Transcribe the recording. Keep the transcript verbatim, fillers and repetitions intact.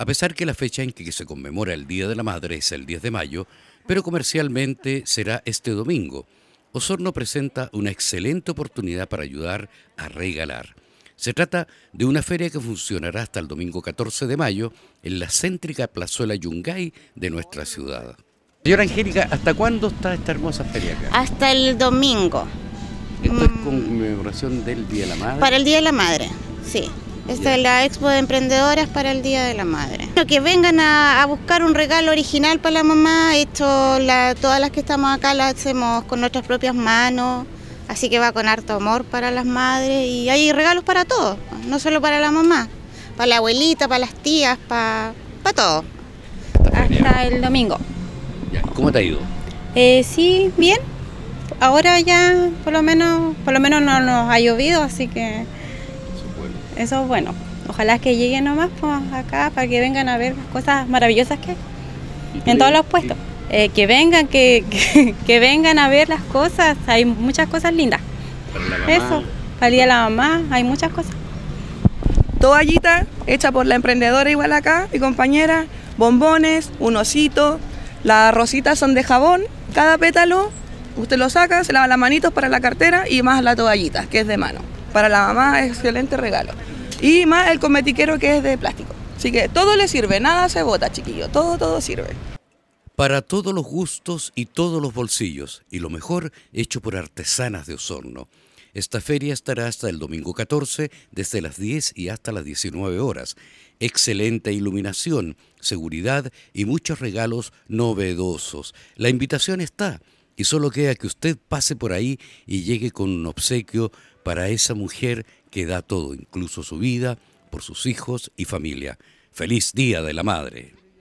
A pesar que la fecha en que se conmemora el Día de la Madre es el diez de mayo, pero comercialmente será este domingo, Osorno presenta una excelente oportunidad para ayudar a regalar. Se trata de una feria que funcionará hasta el domingo catorce de mayo en la céntrica plazuela Yungay de nuestra ciudad. Señora Angélica, ¿hasta cuándo está esta hermosa feria acá? Hasta el domingo. Esto mm. es conmemoración del Día de la Madre. Para el Día de la Madre, sí. Esta es la Expo de Emprendedoras para el Día de la Madre. Que vengan a, a buscar un regalo original para la mamá. Esto, la, todas las que estamos acá las hacemos con nuestras propias manos, así que va con harto amor para las madres y hay regalos para todos, no solo para la mamá, para la abuelita, para las tías, para, para todo. Hasta el domingo. Ya, ¿cómo te ha ido? Eh, sí, bien. Ahora ya por lo menos, por lo menos no nos ha llovido, así que eso es bueno. Ojalá que lleguen nomás pues, acá para que vengan a ver las cosas maravillosas que hay en todos los puestos. Eh, que vengan, que, que, que vengan a ver las cosas, hay muchas cosas lindas. Para la mamá. Eso, para el día de la mamá, hay muchas cosas. Toallita hecha por la emprendedora igual acá, mi compañera, bombones, un osito, las rositas son de jabón, cada pétalo, usted lo saca, se lava las manitos para la cartera y más la toallita, que es de mano. Para la mamá es excelente regalo. Y más el cosmetiquero que es de plástico. Así que todo le sirve, nada se bota, chiquillo, todo, todo sirve. Para todos los gustos y todos los bolsillos, y lo mejor, hecho por artesanas de Osorno. Esta feria estará hasta el domingo catorce, desde las diez y hasta las diecinueve horas. Excelente iluminación, seguridad y muchos regalos novedosos. La invitación está, y solo queda que usted pase por ahí y llegue con un obsequio para esa mujer que da todo, incluso su vida, por sus hijos y familia. ¡Feliz Día de la Madre!